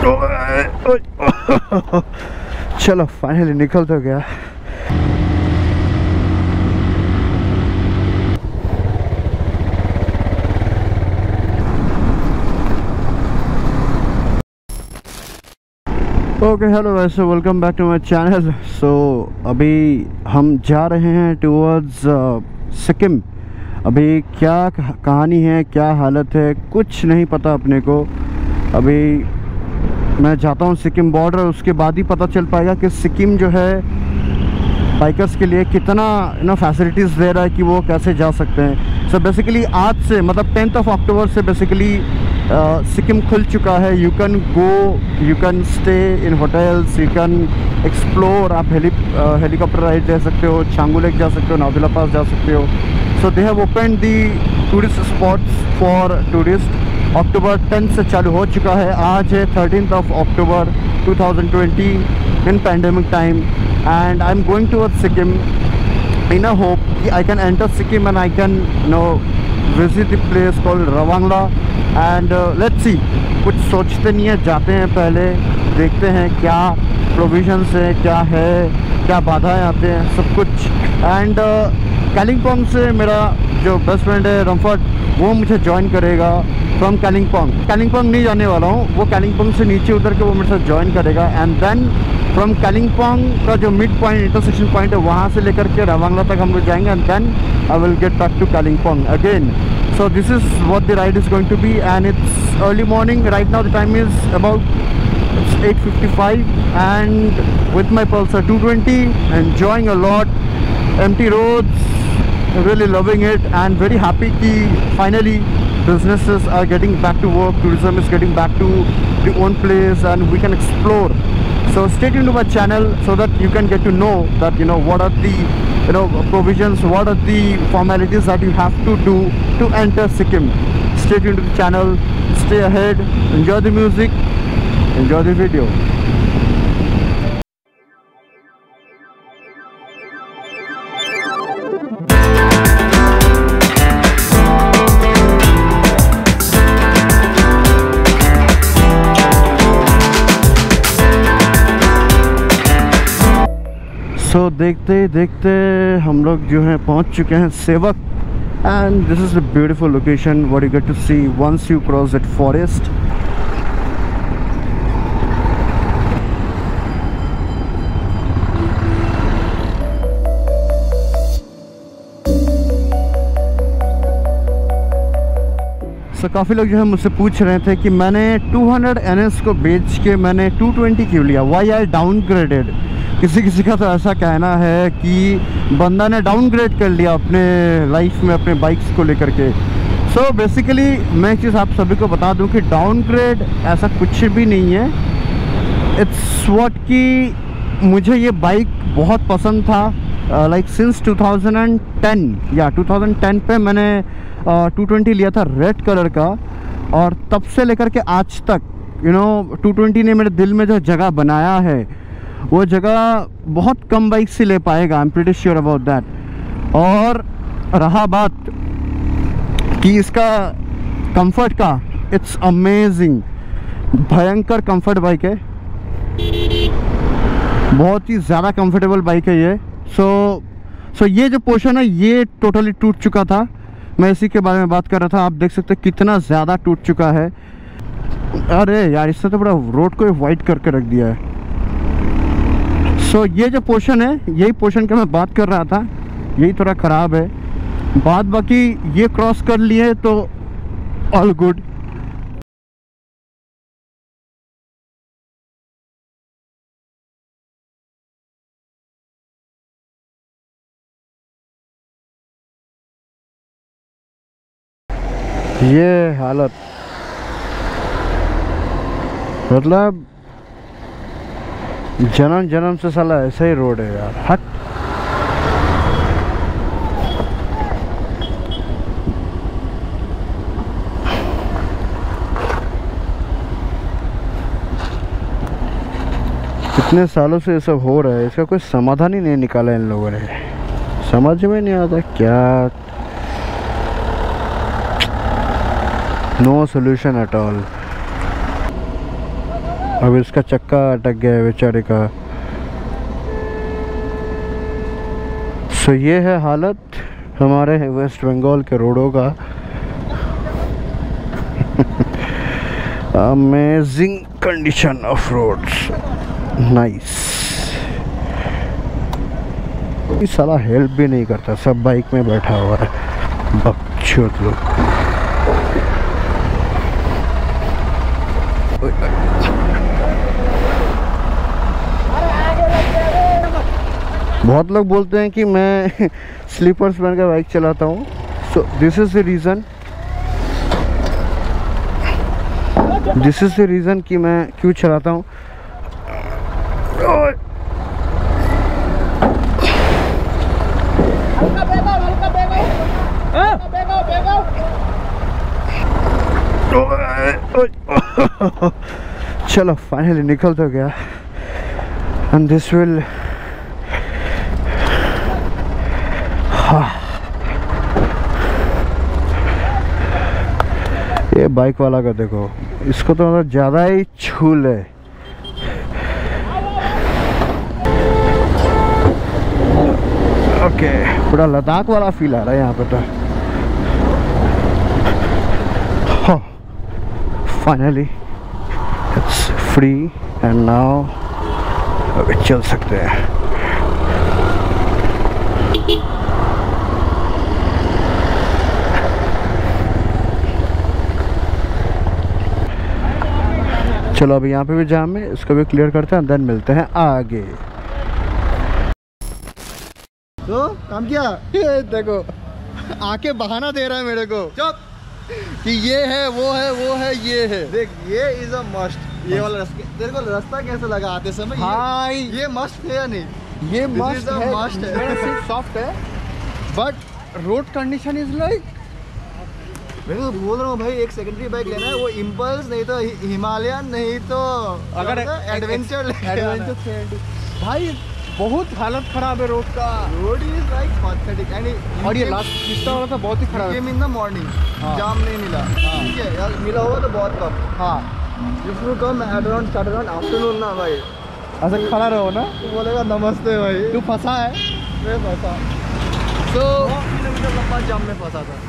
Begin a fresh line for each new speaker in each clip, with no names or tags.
चलो फाइनली निकल तो गया। ओके हेलो वैसे welcome back to my channel. So अभी हम जा रहे हैं टूवर्ड्स सिक्किम। अभी क्या कहानी है, क्या हालत है, कुछ नहीं पता अपने को। अभी मैं जाता हूँ सिक्किम बॉर्डर, उसके बाद ही पता चल पाएगा कि सिक्किम जो है बाइकर्स के लिए कितना फैसिलिटीज़ दे रहा है कि वो कैसे जा सकते हैं। सो बेसिकली आज से मतलब 10th अक्टूबर से बेसिकली सिक्किम खुल चुका है। You can go, you can stay in hotels, you can explore. आप हेलीकॉप्टर राइड ले सकते हो, छांगू लेक जा सकते हो, नाथुला पास जा सकते हो। So they have open the tourist spots for tourist. October 10 से चालू हो चुका है। आज है 13th October 2020 in pandemic time, and I'm going towards Sikkim in a hope I can enter Sikkim and I can visit the place called Rawangla and let's see। कुछ सोचते नहीं है, जाते हैं, पहले देखते हैं क्या प्रोविजंस है, क्या है, क्या बाधाएं आते हैं, सब कुछ। एंड कालिम्पोंग से मेरा जो बेस्ट फ्रेंड है रमफट, वो मुझे ज्वाइन करेगा फ्रॉम कालिम्पोंग नहीं जाने वाला हूँ, वो कालिम्पोंग से नीचे उतर के वो मेरे साथ ज्वाइन करेगा। एंड देन फ्रॉम कालिम्पोंग का जो मिड पॉइंट इंटरसेक्शन पॉइंट है वहाँ से लेकर के रवांगला तक हम लोग जाएंगे and then I will get back to Kalimpong again. So this is what the ride is going to be and it's early morning. Right now the time is about 8:55 and with my Pulsar 220 enjoying a lot, empty roads, really loving it and very happy कि finally businesses are getting back to work, tourism is getting back to the own place and we can explore. So stay tuned to my channel so that you can get to know that what are the provisions, what are the formalities that you have to do to enter Sikkim. Stay tuned to the channel, stay ahead, enjoy the music, enjoy the video. तो देखते देखते हम लोग जो हैं पहुंच चुके हैं Sevoke and this is a beautiful location what you get to see once you cross that forest. So काफ़ी लोग जो है मुझसे पूछ रहे थे कि मैंने 200 NS को बेच के मैंने 220 क्यों लिया, वाई आई डाउनग्रेडेड। किसी का तो ऐसा कहना है कि बंदा ने डाउनग्रेड कर लिया अपने लाइफ में अपने बाइक्स को लेकर के। सो बेसिकली मैं एक चीज़ आप सभी को बता दूं कि डाउनग्रेड ऐसा कुछ भी नहीं है। इट्स व्हाट कि मुझे ये बाइक बहुत पसंद था लाइक सिंस 2010 या 2010 पे मैंने 220 लिया था रेड कलर का, और तब से लेकर के आज तक 220 ने मेरे दिल में जो जगह बनाया है वो जगह बहुत कम बाइक से ले पाएगा। I am pretty sure about that. और रहा बात कि इसका कंफर्ट का, इट्स अमेजिंग, भयंकर कंफर्ट बाइक है, बहुत ही ज़्यादा कंफर्टेबल बाइक है ये। सो ये जो पोर्शन है ये टोटली टूट चुका था, मैं इसी के बारे में बात कर रहा था। आप देख सकते हैं कितना ज़्यादा टूट चुका है। अरे यार इससे तो बड़ा रोड को वाइट करके रख दिया है। सो ये जो पोर्शन है यही पोर्शन का मैं बात कर रहा था, यही थोड़ा ख़राब है। बाद बाकी ये क्रॉस कर लिए तो ऑल गुड। ये हालत मतलब जन्म जन्म से साला ऐसा ही रोड है यार। हट कितने सालों से ये सब हो रहा है, इसका कोई समाधान ही नहीं निकाला इन लोगों ने। समझ में नहीं आता क्या, नो सोल्यूशन एट ऑल। अब इसका चक्का अटक गया है बेचारे का। सो ये है हालत हमारे वेस्ट बंगाल के रोडों का। Amazing condition of roads, nice. ये साला हेल्प भी नहीं करता, सब बाइक में बैठा हुआ है, बकचोद लोग। बहुत लोग बोलते हैं कि मैं स्लीपर्स पहन कर बाइक चलाता हूँ। So this is the reason कि मैं क्यों चलाता हूँ। चलो फाइनली निकल तो गया। एंड दिस विल ये बाइक वाला का देखो, इसको तो मतलब ज़्यादा ही छूल है। ओके, पूरा लद्दाख वाला फील आ रहा है यहाँ पे तो। Finally it's free and now अभी चल सकते हैं। चलो अभी यहाँ पे भी जाम है, इसको भी क्लियर करते हैं, देन मिलते हैं आगे।
तो काम किया?
ये देखो आके बहाना दे रहा है मेरे को कि ये है वो है वो है ये है।
देख ये इज अ मस्ट। ये वाला रास्ता तेरे को रास्ता कैसा लगा आते समय?
हाँ
ये मस्ट है या नहीं?
ये
This is a
must
must
है।
है।
मेरा सीट सॉफ्ट है but road condition is like,
मैं तो बोल रहा हूँ भाई, एक सेकेंडरी बाइक लेना है, वो इम्पल्स नहीं तो हिमालयन, नहीं तो
अगर
एडवेंचर
भाई बहुत हालत खराब है रोड का।
Road is like pathetic and
और ये लास्ट पिछला वाला था बहुत ही खराब है।
Game in the morning jam नहीं मिला, ठीक है यार, मिला होगा तो बहुत कम।
हाँ
if you come at around start around afternoon ना भाई,
ऐसा खड़ा रहो ना,
तू बोलेगा नमस्ते भाई।
तू फंसा है।
मैं फंसा
तो
9 किलोमीटर लंबा जाम में फंसा था।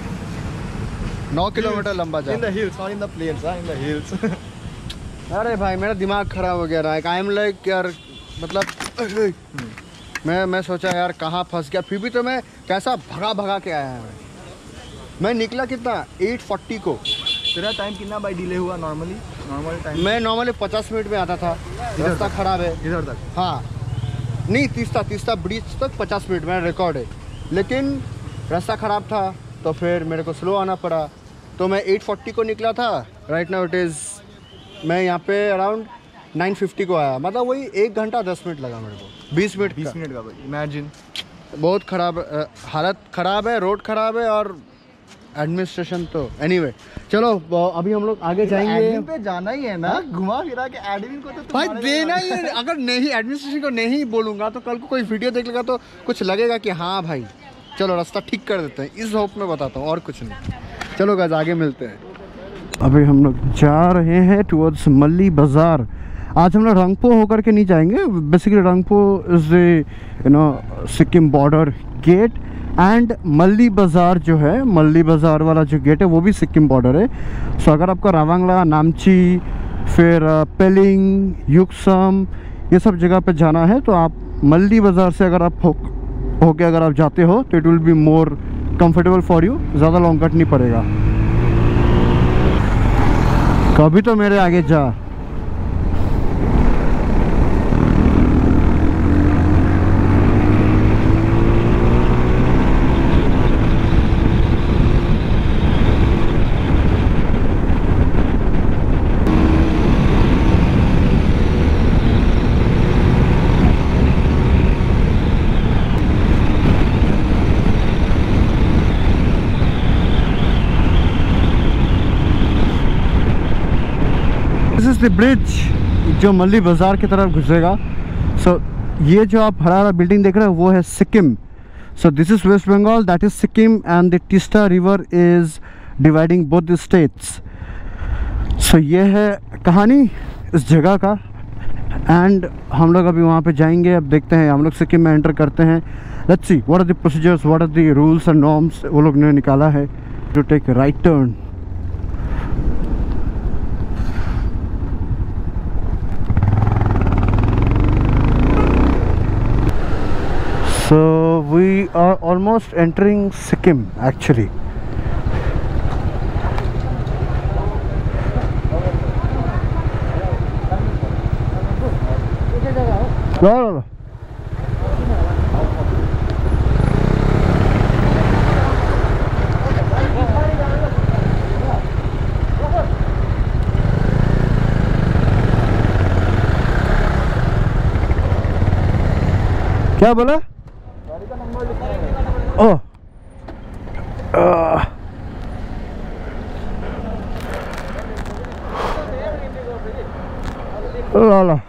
9 किलोमीटर लंबा
in the hills, not in the plains, in the hills.
अरे भाई मेरा दिमाग खराब हो गया ना, आई एम लाइक यार, मतलब मैं सोचा यार कहाँ फंस गया, फिर भी तो मैं कैसा भगा के आया है। मैं निकला कितना 8:40 को।
तेरा टाइम कितना भाई डिले हुआ? नॉर्मल टाइम
मैं नॉर्मली 50 मिनट में आता था, रास्ता खराब है
इधर तक।
हाँ नहीं, तीस्ता ब्रिज तक 50 मिनट में रिकॉर्ड है, लेकिन रास्ता ख़राब था तो फिर मेरे को स्लो आना पड़ा। तो मैं 8:40 को निकला था, राइट नाउ इट इज़, मैं यहाँ पे अराउंड 9:50 को आया, मतलब वही 1 घंटा 10 मिनट लगा मेरे को, 20 मिनट
का भाई, इमेजिन।
बहुत ख़राब हालत ख़राब है, रोड ख़राब है और एडमिनिस्ट्रेशन तो एनीवे। चलो अभी हम लोग आगे जाएंगे।
एडमिन पे जाना ही है ना, घुमा फिरा के एडमिन को तो
भाई देना ही है। अगर नहीं एडमिनिस्ट्रेशन को नहीं बोलूँगा तो कल को कोई वीडियो देख लेगा तो कुछ लगेगा कि हाँ भाई चलो रास्ता ठीक कर देते हैं, इस होप में बताता हूँ और कुछ नहीं। चलो गाइस आगे मिलते हैं। अभी हम लोग जा रहे हैं टुवर्ड्स मल्ली बाज़ार। आज हम लोग रंगपो होकर के नहीं जाएंगे, basically Rangpo is the Sikkim border gate and Malli Bazaar जो है, मल्ली बाज़ार वाला जो गेट है वो भी सिक्किम बॉर्डर है। सो अगर आपको रावांगला, नामची, फिर पेलिंग, युक्सम ये सब जगह पे जाना है तो आप मल्ली बाज़ार से अगर आप होके अगर आप जाते हो तो it will be more comfortable for you, ज़्यादा लॉन्ग कट नहीं पड़ेगा। कभी तो मेरे आगे जा। दिस इज द ब्रिज जो मल्ली बाज़ार की तरफ घुसेगा। सो ये जो आप हरा हरा बिल्डिंग देख रहे हो वो है Sikkim. So this is West Bengal, that is Sikkim and the Teesta river is dividing both the states. सो ये है कहानी इस जगह का। एंड हम लोग अभी वहाँ पे जाएंगे। अब देखते हैं, हम लोग सिक्किम में एंटर करते हैं। Let's see what are the procedures, what are the rules and norms वो लोग ने निकाला है to take right turn. So we are almost entering Sikkim actually. No. क्या बोला? ओह ला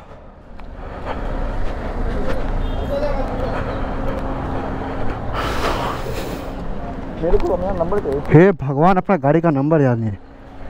मेरे को अपना नंबर चाहिए।
हे भगवान, अपना गाड़ी का नंबर याद नहीं है।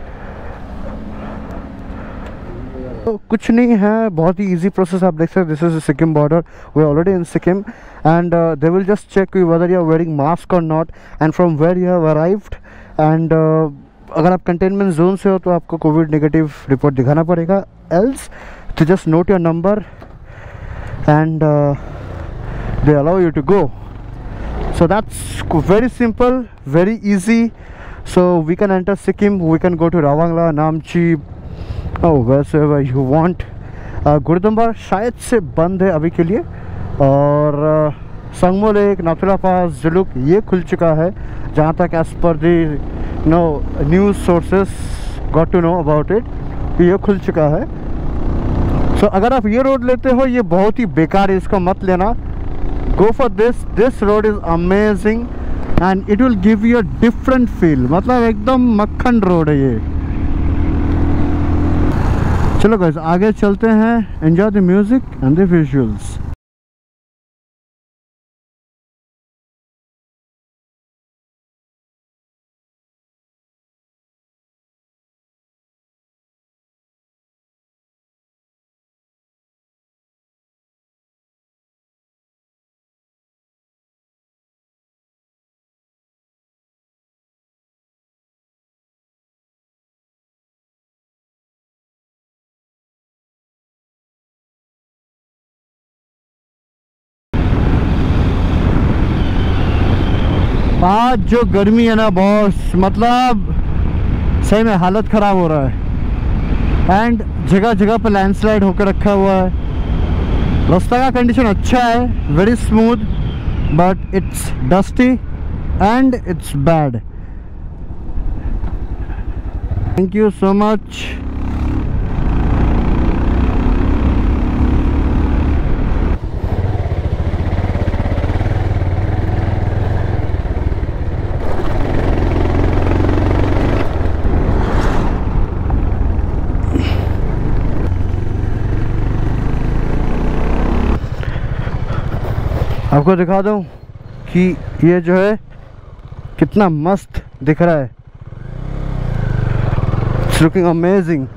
तो कुछ नहीं है, बहुत ही इजी प्रोसेस। आप देख सकते हैं, this is Sikkim border, we are already in Sikkim and they will just check whether you are wearing mask और not and from where you have arrived. And अगर आप कंटेनमेंट जोन से हो तो आपको कोविड नेगेटिव रिपोर्ट दिखाना पड़ेगा, else to just note your number and they allow you to go. So that's very simple, very easy. So we can enter Sikkim, we can go to Rawangla, Namchi, wherever you want. Gurudongmar शायद से बंद है अभी के लिए, और Tsomgo lake, Nathula pass, Zuluk ये खुल चुका है जहाँ तक as per the news sources got to know about it, ये खुल चुका है। सो अगर आप ये रोड लेते हो, ये बहुत ही बेकार है, इसको मत लेना। Go for this road is amazing and it will give you a different feel. मतलब एकदम मक्खन रोड है ये। चलो गाइस आगे चलते हैं, enjoy the music and the visuals. आज जो गर्मी है ना बॉस, मतलब सही में हालत ख़राब हो रहा है। एंड जगह जगह पर लैंडस्लाइड होकर रखा हुआ है। रास्ता का कंडीशन अच्छा है, very smooth, but it's dusty and it's bad. Thank you so much. आपको दिखा दूं कि ये जो है कितना मस्त दिख रहा है। It's looking amazing.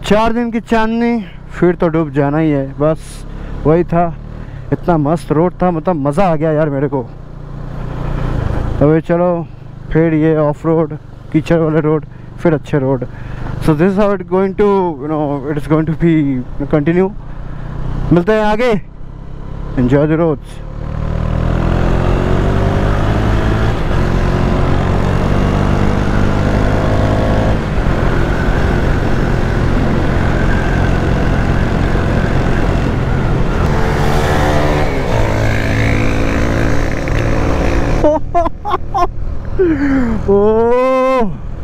4 दिन की चांदनी फिर तो डूब जाना ही है, बस वही था। इतना मस्त रोड था, मतलब मज़ा आ गया यार मेरे को। अबे चलो फिर ये ऑफ रोड, कीचड़ वाले रोड, फिर अच्छे road. So this how it going to it is going to be continue. मिलते हैं आगे। Enjoy the roads. Oh,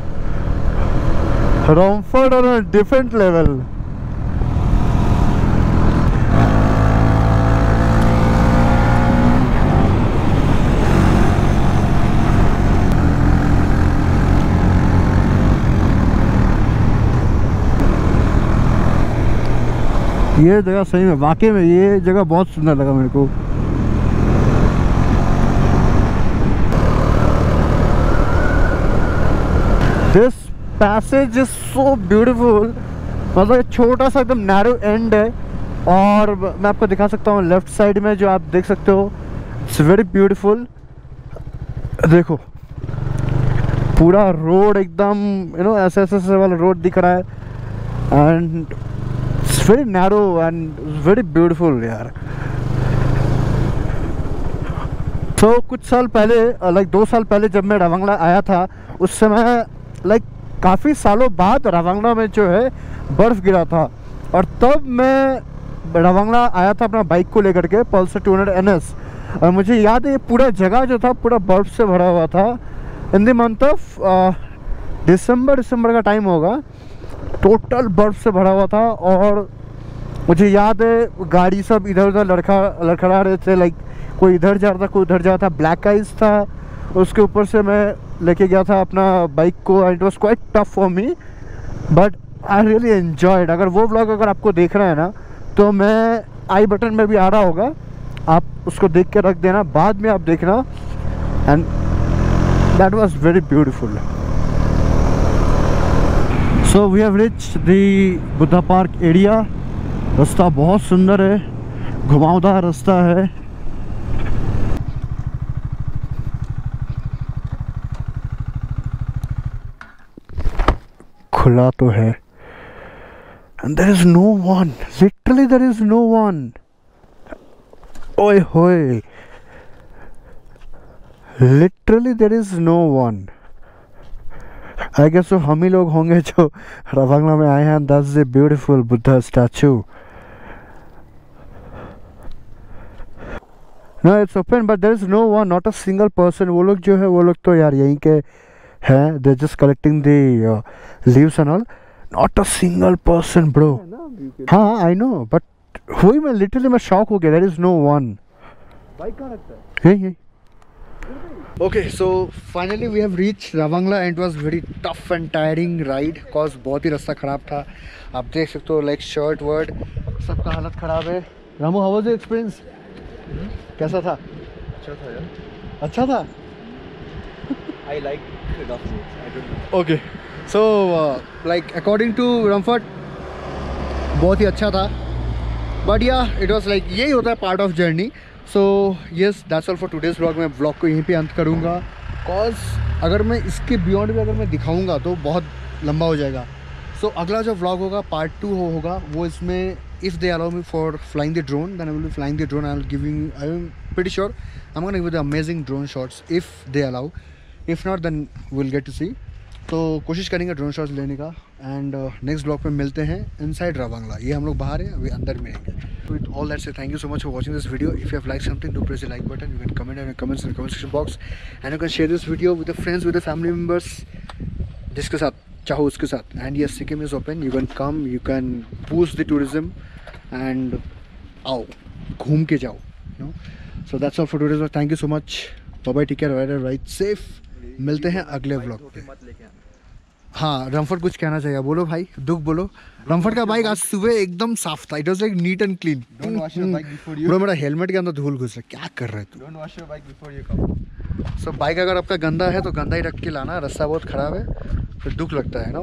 Romford on a different level. ये जगह सही में, वाकई में ये जगह बहुत सुंदर लगा मेरे को। This passage is so beautiful. मतलब छोटा सा एकदम नैरो एंड है, और मैं आपको दिखा सकता हूँ लेफ्ट साइड में जो आप देख सकते हो, इट्स वेरी ब्यूटीफुल। देखो पूरा रोड एकदम ऐसे ऐसे वाला रोड दिख रहा है, and it's very narrow and very beautiful यार। तो कुछ साल पहले, लाइक 2 साल पहले जब मैं रवांगला आया था, उस समय लाइक काफ़ी सालों बाद रवांगला में जो है बर्फ़ गिरा था। और तब मैं रवांगला आया था अपना बाइक को लेकर के, पल्सर 200 NS। और मुझे याद है ये पूरा जगह जो था पूरा बर्फ़ से भरा हुआ था। In the month of December का टाइम होगा, टोटल बर्फ़ से भरा हुआ था। और मुझे याद है गाड़ी सब इधर उधर लड़खड़ा रहे थे, लाइक कोई इधर जा रहा था, कोई उधर जा रहा था। ब्लैक आइस था, उसके ऊपर से मैं लेके गया था अपना बाइक को, and it was quite tough for me, but I really enjoyed. अगर वो व्लॉग अगर आपको देख रहे हैं ना, तो मैं आई बटन में भी आ रहा होगा, आप उसको देख के रख देना, बाद में आप देखना। And that was very beautiful. So we have reached the Buddha park area. रास्ता बहुत सुंदर है, घुमावदार रास्ता है। खुला तो है, and there is no one, literally there is no one. ओए होए, literally there is no one. I guess so हम ही लोग होंगे जो रवांगला में आए हैं। That's the beautiful Buddha statue. No, it's open, but there is no one, not a single person. वो लोग जो है, वो लोग तो यार यहीं के हैं, they're just collecting the leaves and all. Not a single person, bro. हाँ, I know, but वही मैं literally मैं शॉक हो गया। There is no one. Bike कहाँ रखता है? यही। Okay, so finally we have reached Ravangla, and it was very tough and tiring ride, cause बहुत ही रास्ता खराब था। आप देख सकते हो, लाइक शर्ट वर्ड सबका हालत खराब है। Ramu, how was your experience? कैसा था?
अच्छा था यार।
अच्छा था?
I like rough roads. I don't know.
Okay, so like according to Romford बहुत ही अच्छा था, but yeah, it was like यही होता है part of journey. So yes, that's all for today's vlog. मैं vlog को यहीं पे अंत करूँगा, cause अगर मैं इसके beyond भी अगर मैं दिखाऊँगा तो बहुत लंबा हो जाएगा। So अगला जो vlog होगा part 2 होगा, वो इसमें if they allow me for flying the drone, then I will be flying the drone. I'm pretty sure I'm gonna give you the amazing drone shots if they allow. If not, then we'll get to see. तो कोशिश करेंगे drone shots लेने का। And next blog पे मिलते हैं inside रवांगला। ये हम लोग बाहर हैं, अभी अंदर मिलेंगे। With all that say thank you so much for watching this video. If you have like something, do press the like button. You can comment in the comments in the comment section box, and you can share this video with the friends, with the family members, जिसके साथ चाहो उसके साथ। And yes, Sikkim is open, you can come, you can boost the tourism, and आओ घूम के जाओ। So that's all for today's vlog. Thank you so much, bye bye, take care, ride safe. मिलते हैं अगले व्लॉग पे। हाँ, रमफर्ड कुछ कहना चाहिए, बोलो भाई, दुख बोलो। रमफर्ड का बाइक आज सुबह एकदम साफ था, it was like neat and clean.
Don't wash your bike before you.
Bro, मेरा हेलमेट के अंदर धूल घुस रहा है, क्या कर रहा है तू?
Don't wash your bike before you come.
So bike अगर आपका गंदा है तो गंदा ही रख के लाना, रास्ता बहुत ख़राब है, फिर दुख लगता है ना।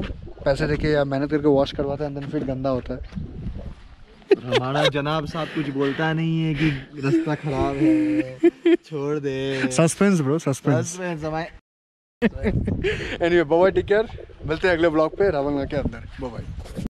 पैसे देके या मेहनत करके वॉश करवाते हैं, फिर गंदा होता है।
हमारा जनाब साहब कुछ बोलता नहीं है कि रास्ता खराब है, छोड़ दे।
Suspense bro, suspense. Anyway bye, take care, मिलते हैं अगले ब्लॉग पे रावंगला के अंदर। बाय।